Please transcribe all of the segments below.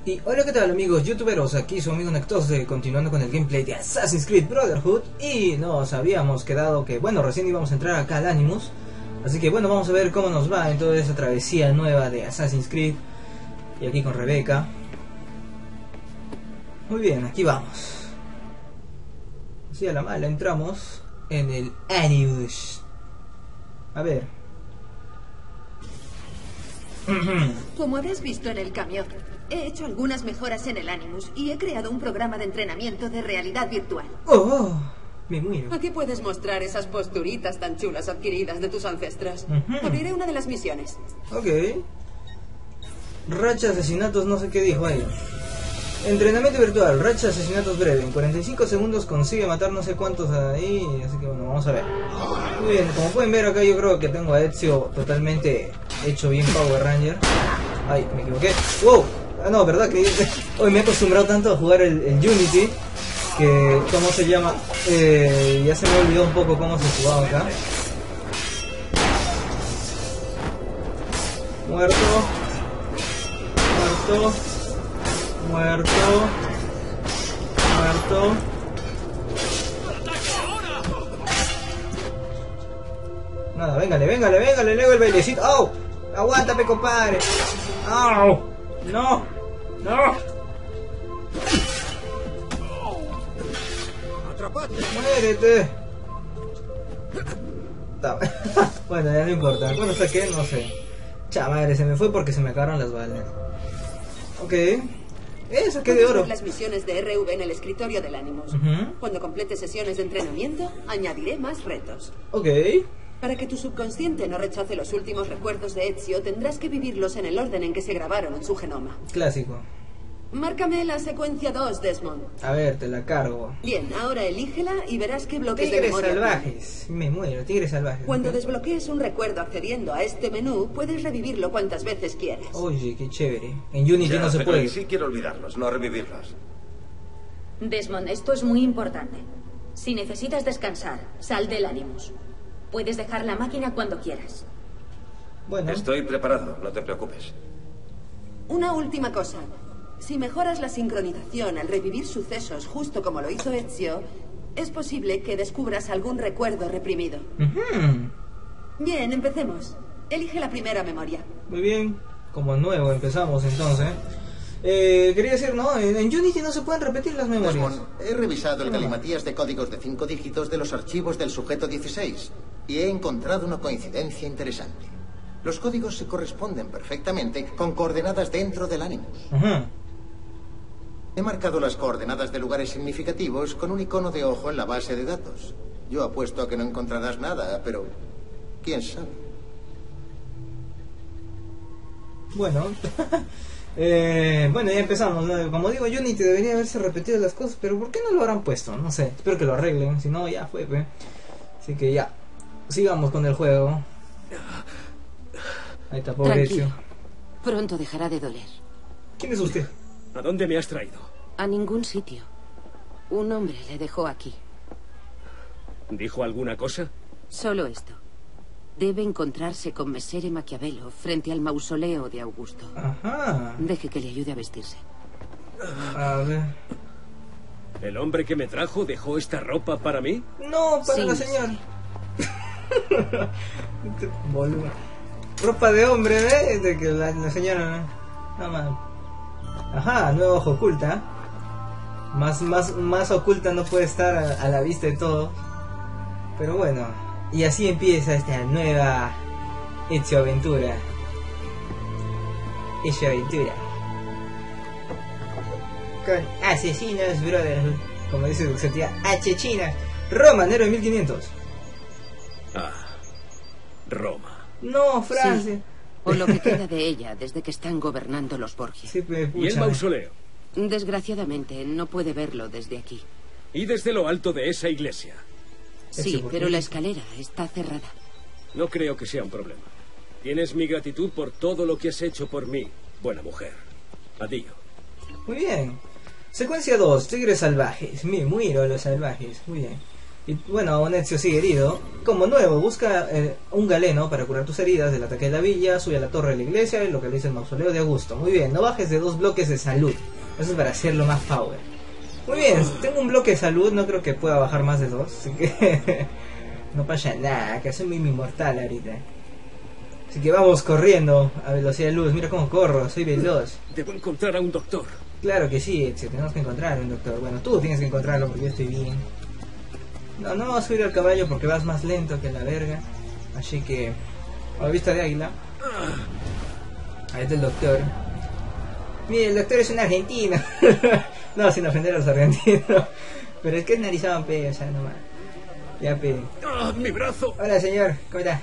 Y hola, ¿qué tal amigos youtuberos? Aquí su amigo Nectose, continuando con el gameplay de Assassin's Creed Brotherhood. Y nos habíamos quedado que, bueno, recién íbamos a entrar acá al Animus. Así que bueno, vamos a ver cómo nos va en toda esa travesía nueva de Assassin's Creed. Y aquí con Rebeca. Muy bien, aquí vamos. Así a la mala entramos en el Animus. A ver. Como habrás visto en el camión, he hecho algunas mejoras en el Animus y he creado un programa de entrenamiento de realidad virtual. ¡Oh! Me muero. Aquí puedes mostrar esas posturitas tan chulas adquiridas de tus ancestros. Abriré una de las misiones. Ok. Racha asesinatos, no sé qué dijo ahí. Entrenamiento virtual, racha asesinatos breve. En 45 segundos consigue matar no sé cuántos ahí. Así que bueno, vamos a ver. Muy bien, como pueden ver acá yo creo que tengo a Ezio totalmente hecho bien Power Ranger. Ay, me equivoqué. ¡Wow! Ah, no, verdad que hoy me he acostumbrado tanto a jugar el Unity que, ¿cómo se llama? Ya se me olvidó un poco cómo se jugaba acá. Muerto. Muerto. Muerto. Muerto. Nada, véngale, luego el bailecito. ¡Oh! ¡Aguántame, compadre! ¡Oh! ¡No! ¡No! ¡Muérete! Bueno, ya no importa. Bueno, saqué, no sé. Madre, se me fue porque se me acabaron las balas. Ok. Saqué de oro. Las misiones de RV en el escritorio del Animus. Cuando complete sesiones de entrenamiento, añadiré más retos. Ok. Para que tu subconsciente no rechace los últimos recuerdos de Ezio, tendrás que vivirlos en el orden en que se grabaron en su genoma. Clásico. Márcame la secuencia 2, Desmond. A ver, te la cargo. Bien, ahora elígela y verás qué bloques de Tigres memoria salvajes. Me muero, tigres salvajes. Cuando desbloquees un recuerdo accediendo a este menú, puedes revivirlo cuantas veces quieras. Oye, qué chévere. En Unity Ya, no se pero puede. sí quiero olvidarlos, no revivirlos. Desmond, esto es muy importante. Si necesitas descansar, sal del Animus. Puedes dejar la máquina cuando quieras. Bueno. Estoy preparado, no te preocupes. Una última cosa. Si mejoras la sincronización al revivir sucesos justo como lo hizo Ezio, es posible que descubras algún recuerdo reprimido. Bien, empecemos. Elige la primera memoria. Muy bien, como nuevo empezamos entonces. Quería decir, no, en Unity no se pueden repetir las memorias. Desmond, he revisado el galimatías de códigos de 5 dígitos de los archivos del sujeto 16 y he encontrado una coincidencia interesante. Los códigos se corresponden perfectamente con coordenadas dentro del Animus. He marcado las coordenadas de lugares significativos con un icono de ojo en la base de datos. Yo apuesto a que no encontrarás nada, pero quién sabe. Bueno, bueno, ya empezamos, ¿no? Como digo, Unity debería haberse repetido las cosas, pero ¿por qué no lo habrán puesto? No sé, espero que lo arreglen, si no ya fue, pues. Así que ya, sigamos con el juego. Ahí está, pobre Ezio. Pronto dejará de doler. ¿Quién es usted? ¿A dónde me has traído? A ningún sitio. Un hombre le dejó aquí. ¿Dijo alguna cosa? Solo esto. Debe encontrarse con Messere Maquiavelo frente al mausoleo de Augusto. Ajá. Deje que le ayude a vestirse. A ver. ¿El hombre que me trajo dejó esta ropa para mí? No, para Sí, la señora. Boludo. Ropa de hombre, ¿eh? De que la señora. Nada más. Ajá, nueva hoja oculta. Más oculta no puede estar a la vista de todo. Pero bueno, y así empieza esta nueva Ezio aventura. Ezio aventura. Con asesinos brotherhood. Como dice Duxetia, H-China. Roma, enero de 1500. Ah, Roma. No, Francia. Sí. O lo que queda de ella desde que están gobernando los Borgia. Sí, pues, ¿Y el mausoleo? Desgraciadamente, no puede verlo desde aquí. ¿Y desde lo alto de esa iglesia? Sí, pero la escalera está cerrada. No creo que sea un problema. Tienes mi gratitud por todo lo que has hecho por mí, buena mujer. Adiós. Muy bien. Secuencia 2, tigres salvajes. Me muero los salvajes. Muy bien. Y bueno, aún Ezio sigue herido. Como nuevo, busca un galeno para curar tus heridas del ataque de la villa, sube a la torre de la iglesia y localiza el mausoleo de Augusto. Muy bien, no bajes de 2 bloques de salud. Eso es para hacerlo más power. Muy bien, tengo un bloque de salud, no creo que pueda bajar más de 2, así que no pasa nada, que soy muy inmortal ahorita. Así que vamos corriendo a velocidad de luz, mira cómo corro, soy veloz. Debo encontrar a un doctor. Claro que sí, Ezio, tenemos que encontrar a un doctor. Bueno, tú tienes que encontrarlo porque yo estoy bien. No, no vas a subir al caballo porque vas más lento que la verga. Así que, a la vista de águila. Ahí está el doctor. Mire, el doctor es un argentino. No, sin ofender a los argentinos. Pero es que es narizón, pe, o sea, nomás. Ya, pe. ¡Ah, mi brazo! Hola, señor, ¿cómo está?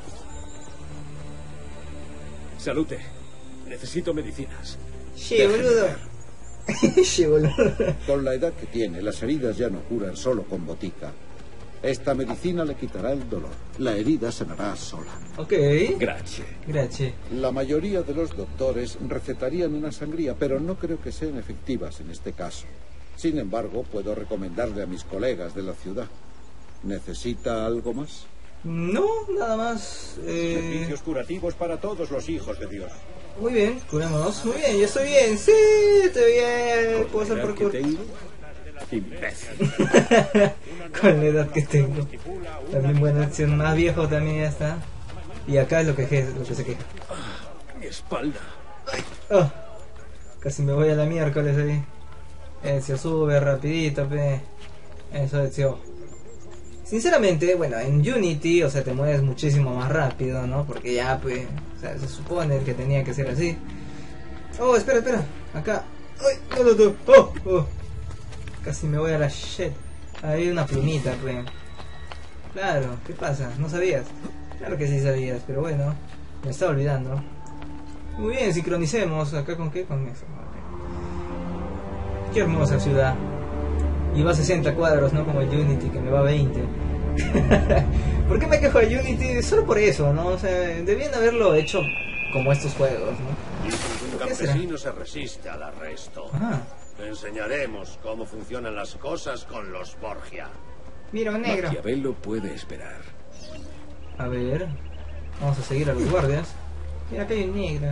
Salute. Necesito medicinas. Sí, boludo. Sí, boludo. Con la edad que tiene, las heridas ya no curan solo con botica. Esta medicina le quitará el dolor. La herida sanará sola. Ok. Gracias. Gracias. La mayoría de los doctores recetarían una sangría, pero no creo que sean efectivas en este caso. Sin embargo, puedo recomendarle a mis colegas de la ciudad. ¿Necesita algo más? No, nada más. Servicios curativos para todos los hijos de Dios. Muy bien, curémonos. Muy bien, yo estoy bien. Sí, estoy bien. Puedo hacer por Imbécil. Con la edad que tengo. También buena acción, más viejo también ya está. Y acá es lo que se queja. Mi espalda. Oh, casi me voy a la miércoles ahí. Ezio, sube rapidito, pe. Eso, Ezio. Sinceramente, bueno, en Unity, o sea, te mueves muchísimo más rápido, ¿no? Porque ya, pues, o sea, se supone que tenía que ser así. Oh, espera, acá. Ay, no. Oh. Casi me voy a la shit. Hay una plumita, pues. Claro, ¿qué pasa? ¿No sabías? Claro que sí sabías, pero bueno, me estaba olvidando. Muy bien, sincronicemos. ¿Acá con qué? Con eso. Qué hermosa ciudad. Y va a 60 cuadros, no como el Unity, que me va a 20. ¿Por qué me quejo de Unity? Solo por eso, ¿no? O sea, debían haberlo hecho como estos juegos, ¿no? Un campesino se resiste al arresto. Ah. Te enseñaremos cómo funcionan las cosas con los Borgia. Mira, un negro. Maquiavelo puede esperar. A ver, vamos a seguir a los guardias. Mira, acá hay un negro.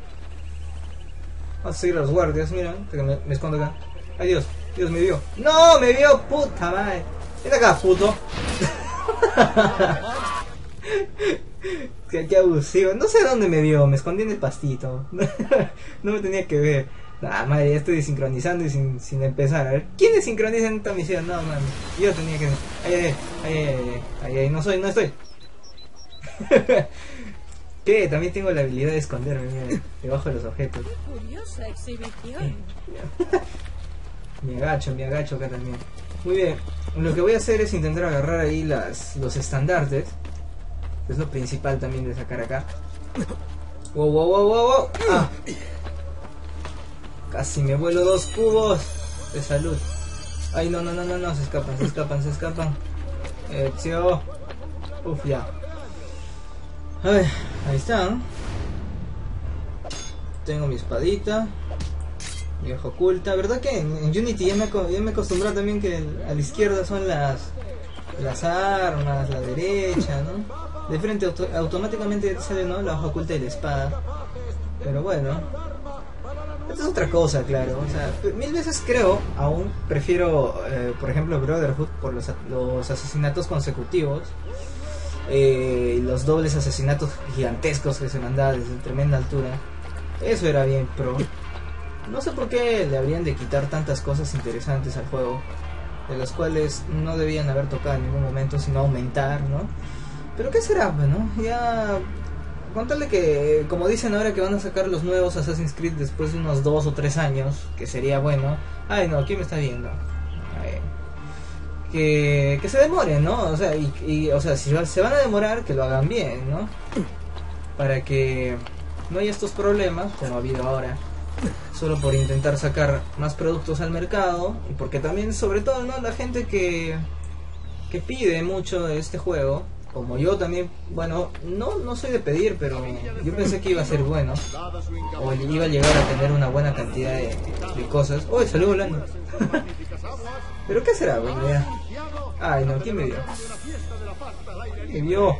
Vamos a seguir a los guardias, mira, que me escondo acá. Ay, Dios me vio. ¡No! ¡Me vio! ¡Puta madre! ¡Ven acá, puto! Qué abusivo. No sé dónde me vio, me escondí en el pastito. No me tenía que ver. Ah, madre, ya estoy desincronizando y sin empezar. A ver, ¿quién desincroniza en esta misión? No, man, yo tenía que... Ay, no estoy. ¿Qué? También tengo la habilidad de esconderme, mira, debajo de los objetos. Curiosa exhibición. Me agacho acá también. Muy bien, lo que voy a hacer es intentar agarrar ahí los estandartes. Es lo principal también de sacar acá. Wow. Ah. Casi me vuelo 2 cubos de salud. Ay, no, se escapan. Ezio. Uf, ya. A ver, ahí están. Tengo mi espadita. Mi ojo oculta. ¿Verdad que en Unity ya me acostumbré también que a la izquierda son las armas, la derecha, ¿no? De frente automáticamente sale, ¿no?, la hoja oculta y la espada. Pero bueno, esto es otra cosa, claro. O sea, 1000 veces creo, aún prefiero, por ejemplo, Brotherhood por los asesinatos consecutivos. Los dobles asesinatos gigantescos que se mandaba desde tremenda altura. Eso era bien pro. No sé por qué le habrían de quitar tantas cosas interesantes al juego, de las cuales no debían haber tocado en ningún momento, sino aumentar, ¿no? Pero qué será, bueno, ya contarle que, como dicen ahora que van a sacar los nuevos Assassin's Creed después de unos 2 o 3 años, que sería bueno. Ay, no, ¿quién me está viendo? A ver. Que se demoren, ¿no? O sea, o sea, si se van a demorar, que lo hagan bien, ¿no? Para que no haya estos problemas como ha habido ahora, solo por intentar sacar más productos al mercado. Y porque también, sobre todo, ¿no?, la gente que pide mucho de este juego como yo también, bueno, no soy de pedir, pero yo pensé que iba a ser bueno, o iba a llegar a tener una buena cantidad de cosas. ¡Oh, salió volando! ¿Pero qué será? Bueno, ya. Ay, no, ¿quién me vio? ¿Quién me vio?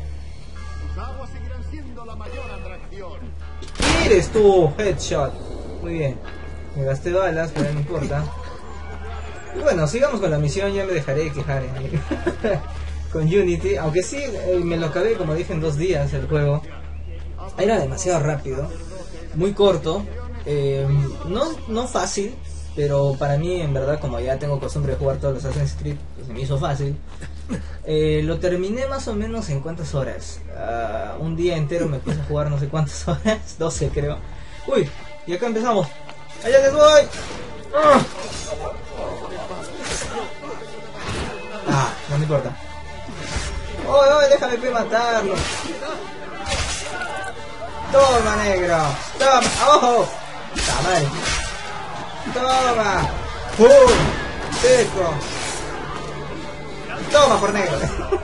¿Quién eres tú? Headshot. Muy bien. Me gasté balas, pero no importa. Y bueno, sigamos con la misión, ya me dejaré de quejar con Unity, aunque sí, me lo acabé, como dije, en 2 días el juego. Era demasiado rápido, muy corto, no fácil, pero para mí, en verdad, como ya tengo costumbre de jugar todos los Assassin's Creed, pues se me hizo fácil. Lo terminé más o menos en ¿cuántas horas? Un día entero me puse a jugar no sé cuántas horas, 12 creo. Uy, y acá empezamos. ¡Allá les voy! No me importa. ¡Oh, déjame matarlo! ¡Toma, negro! ¡Toma! ¡Ojo! ¡Toma! ¡Toma! ¡Pum! ¡Seco! ¡Toma, por negro!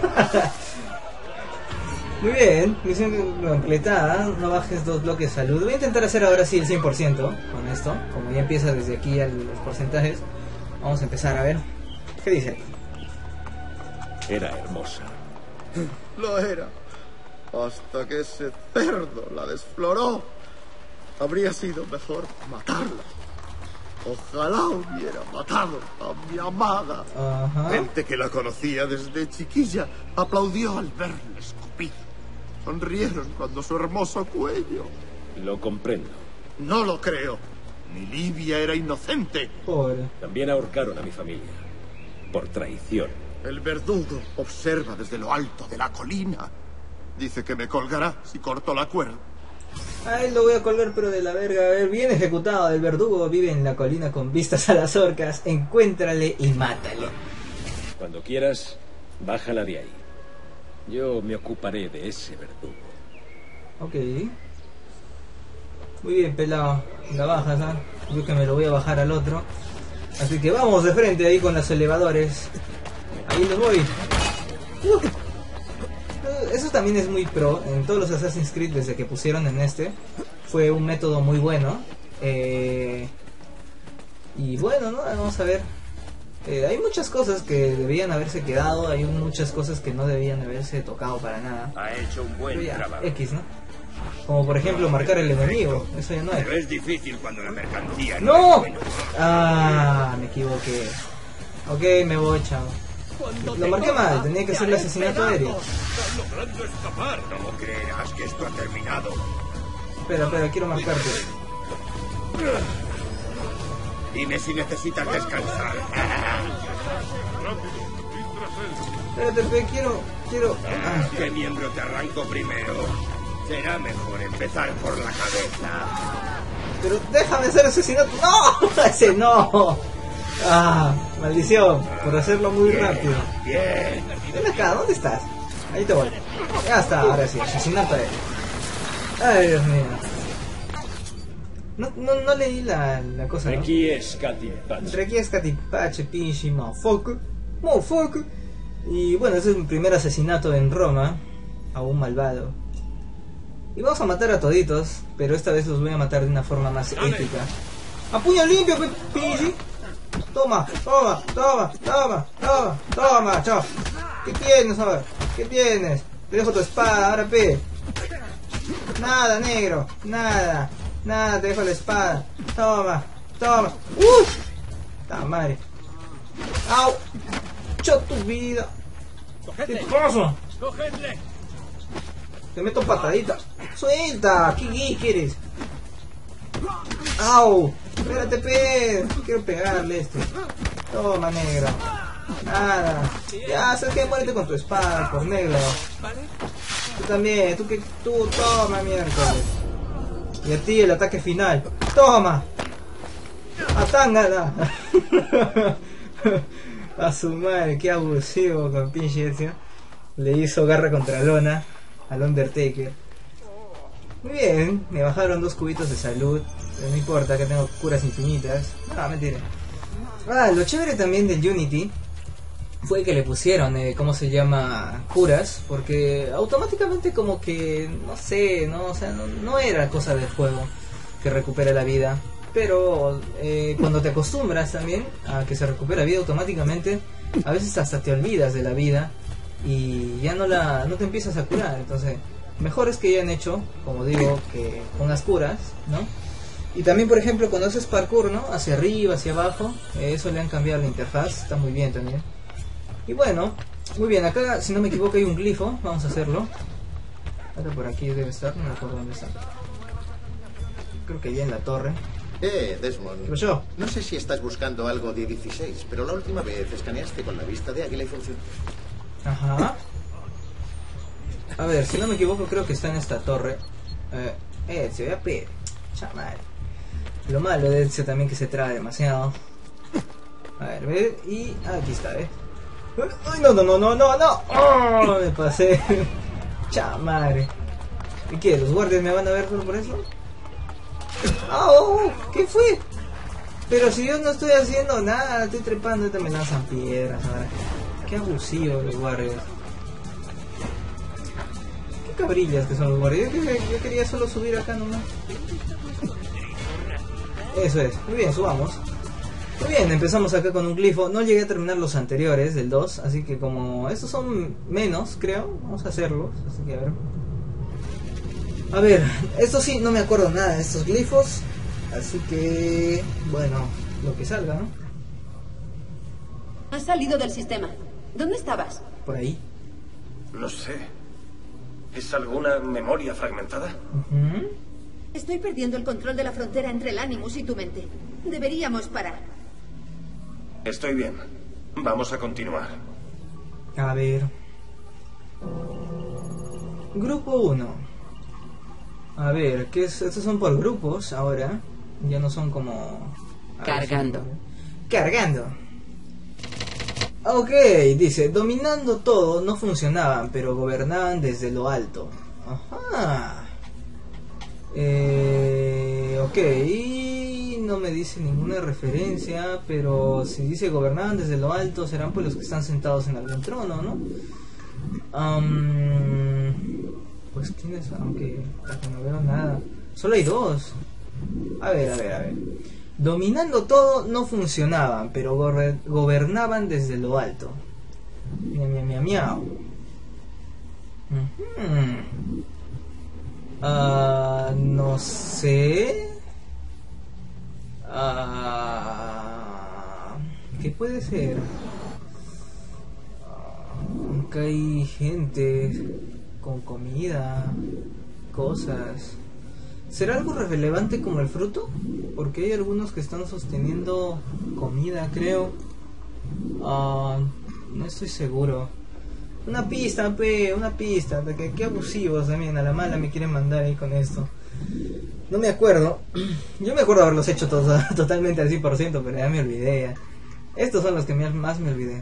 Muy bien, misión completada. No bajes 2 bloques de salud. Voy a intentar hacer ahora sí el 100% con esto. Como ya empieza desde aquí los porcentajes, vamos a empezar a ver. ¿Qué dice? Era hermosa. Lo era. Hasta que ese cerdo la desfloró. Habría sido mejor matarla. Ojalá hubiera matado a mi amada. Gente que la conocía desde chiquilla aplaudió al verla escupir. Sonrieron cuando su hermoso cuello. Lo comprendo. No lo creo. Mi Livia era inocente. Pobre. También ahorcaron a mi familia. Por traición. El verdugo observa desde lo alto de la colina. Dice que me colgará si corto la cuerda. Ay, lo voy a colgar, pero de la verga. A ver, bien ejecutado. El verdugo vive en la colina con vistas a las orcas. Encuéntrale y mátale. Cuando quieras, bájala de ahí. Yo me ocuparé de ese verdugo. Ok. Muy bien, pelado. La bajas, ¿ah? Yo que me lo voy a bajar al otro. Así que vamos de frente ahí con los elevadores. Ahí los voy. Eso también es muy pro. En todos los Assassin's Creed desde que pusieron en este, fue un método muy bueno. Y bueno, ¿no? Vamos a ver. Hay muchas cosas que debían haberse quedado. Hay muchas cosas que no debían haberse tocado para nada. Ha hecho un buen trabajo. X, ¿no? Como por ejemplo marcar el enemigo. Eso ya no es. Pero es difícil cuando la mercancía ¡no! es buena. Me equivoqué. Ok, me voy, chao. Lo marqué mal, tenía que hacer el asesinato aéreo. Estás logrando escapar. No creerás que esto ha terminado. Espera, quiero marcarte. Dime si necesitas descansar. Espérate, quiero... ¿Qué miembro te arranco primero? Será mejor empezar por la cabeza. Pero déjame hacer asesinato. ¡No! ¡Ese no! Maldición, por hacerlo muy rápido. Bien. Ven acá, ¿dónde estás? Ahí te voy. Ya está, ahora sí, asesinato aéreo. Ay, Dios mío. No leí la cosa, ¿no? Requies Catipache. Requies Catipache, pinche motherfucker. Y bueno, ese es mi primer asesinato en Roma. A un malvado. Y vamos a matar a toditos, pero esta vez los voy a matar de una forma más épica. ¡A puño limpio, pinche! Toma, chao. ¿Qué tienes ahora? ¿Qué tienes? Te dejo tu espada, ahora pe. Nada, negro, nada, te dejo la espada. Toma. ¡Ta madre! ¡Au! ¡Cho tu vida! ¿Qué te pasa? Te meto patadita. ¡Suelta! ¿Qué quieres? ¡Au! Espérate, quiero pegarle esto. Toma, negro. Nada. Ya, ¿sabes qué? Muérete con tu espada, por negro. Tú también, tú toma, miércoles. Y a ti el ataque final. ¡Toma! ¡Atángala! A su madre, qué abusivo con pinche Ezio. Le hizo garra contra lona al Undertaker. Muy bien, me bajaron 2 cubitos de salud. Pero no importa, que tengo curas infinitas. No, mentira. Lo chévere también del Unity fue que le pusieron, ¿cómo se llama? Curas, porque automáticamente como que, no sé, no, o sea, no era cosa del juego que recupera la vida, pero cuando te acostumbras también a que se recupera vida automáticamente, a veces hasta te olvidas de la vida y ya no te empiezas a curar. Entonces mejor es que hayan hecho, como digo, que pongas curas, ¿no? Y también, por ejemplo, cuando haces parkour, ¿no? Hacia arriba, hacia abajo, eso le han cambiado la interfaz, está muy bien también. Y bueno, muy bien, acá si no me equivoco hay un glifo, vamos a hacerlo. Ahora por aquí debe estar, no me acuerdo dónde está. Creo que ya en la torre. Desmond. ¿Qué pasó? No sé si estás buscando algo de 16, pero la última vez escaneaste con la vista de águila y funcionó. Ajá. A ver, si no me equivoco creo que está en esta torre. Se ve a pedir. Chaval. Lo malo de Ezio también que se trae demasiado. A ver, ve. Y aquí está, ¡ay, no! ¡Oh! Me pasé. Chamadre. ¿Y qué? ¿Los guardias me van a ver solo por eso? ¡Oh! ¿Qué fue? Pero si yo no estoy haciendo nada, estoy trepando, me lanzan piedras ahora. Qué abusivo los guardias. Qué cabrillas que son los guardias. Yo quería solo subir acá nomás. Eso es. Muy bien, subamos. Muy bien, empezamos acá con un glifo. No llegué a terminar los anteriores del 2, así que como estos son menos, creo, vamos a hacerlos. Así que a ver, esto sí, no me acuerdo nada de estos glifos, así que bueno, lo que salga, ¿no? Has salido del sistema. ¿Dónde estabas? Por ahí. No sé. ¿Es alguna memoria fragmentada? Estoy perdiendo el control de la frontera entre el Animus y tu mente. Deberíamos parar. Estoy bien. Vamos a continuar. A ver. Grupo 1. A ver, ¿qué es? Estos son por grupos ahora. Ya no son como... Cargando. Cargando. Ok, dice, dominando todo no funcionaban, pero gobernaban desde lo alto. Ajá. Ok, y no me dice ninguna referencia, pero si dice gobernaban desde lo alto, serán pues los que están sentados en algún trono, ¿no? Pues quiénes, aunque no veo nada. Solo hay dos. A ver. Dominando todo no funcionaban, pero gobernaban desde lo alto. Miau. No sé. ¿Qué puede ser? Acá hay gente con comida, cosas. ¿Será algo relevante como el fruto? Porque hay algunos que están sosteniendo comida, creo. No estoy seguro. Una pista, una pista. Qué abusivos también, a la mala me quieren mandar ahí con esto. No me acuerdo. Yo me acuerdo haberlos hecho todos totalmente al 100%, pero ya me olvidé ya. Estos son los que más me olvidé.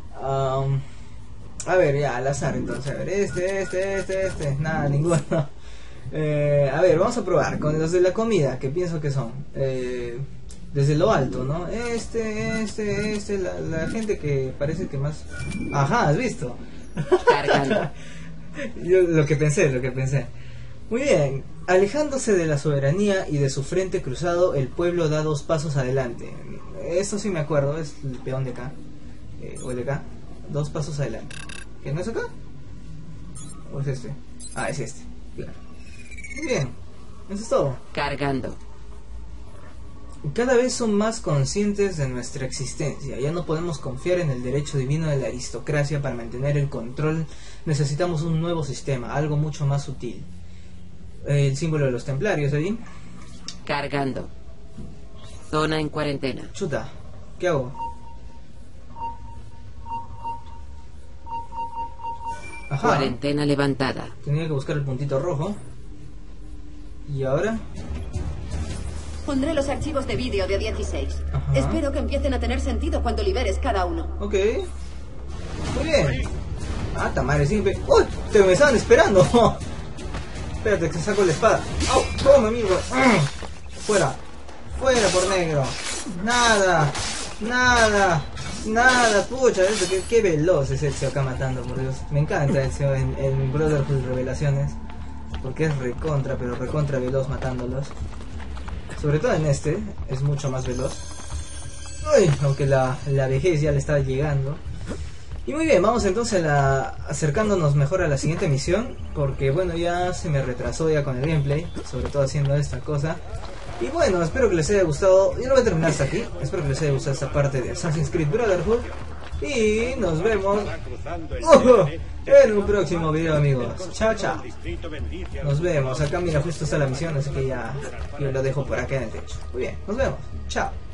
A ver, ya, al azar entonces. A ver, este. Nada, ninguno. A ver, vamos a probar con los de la comida, que pienso que son. Desde lo alto, ¿no? La gente que parece que más... Ajá, ¿has visto? Cargando. Yo lo que pensé. Muy bien. Alejándose de la soberanía y de su frente cruzado, el pueblo da 2 pasos adelante. Esto sí me acuerdo, es el peón de acá. O el de acá. 2 pasos adelante. ¿Qué no es acá? ¿O es este? Ah, es este. Claro. Muy bien. Eso es todo. Cargando. Cada vez son más conscientes de nuestra existencia. Ya no podemos confiar en el derecho divino de la aristocracia para mantener el control. Necesitamos un nuevo sistema, algo mucho más sutil. El símbolo de los templarios ahí. Cargando. Zona en cuarentena. Chuta, ¿qué hago? Ajá. Cuarentena levantada. Tenía que buscar el puntito rojo. ¿Y ahora? Pondré los archivos de vídeo de 16. Ajá. Espero que empiecen a tener sentido cuando liberes cada uno. Ok. Muy bien. Ah, tamare, siempre. ¡Uy! Te me estaban esperando. Espérate, que saco la espada. ¡Au! ¡Toma, amigo! Fuera. Fuera por negro. Nada. Nada, pucha, eso, qué veloz es Ezio acá matando, por Dios. Me encanta Ezio en Brotherhood Revelaciones, porque es recontra, pero recontra veloz matándolos. Sobre todo en este, es mucho más veloz. Uy, aunque la vejez ya le está llegando. Y muy bien, vamos entonces acercándonos mejor a la siguiente misión, porque bueno, ya se me retrasó ya con el gameplay, sobre todo haciendo esta cosa. Y bueno, espero que les haya gustado. Yo lo voy a terminar hasta aquí. Espero que les haya gustado esta parte de Assassin's Creed Brotherhood. Y nos vemos en un próximo video, amigos. Chao, chao. Nos vemos. Acá, mira, justo está la misión, así que ya yo lo dejo por acá en el techo. Muy bien, nos vemos. Chao.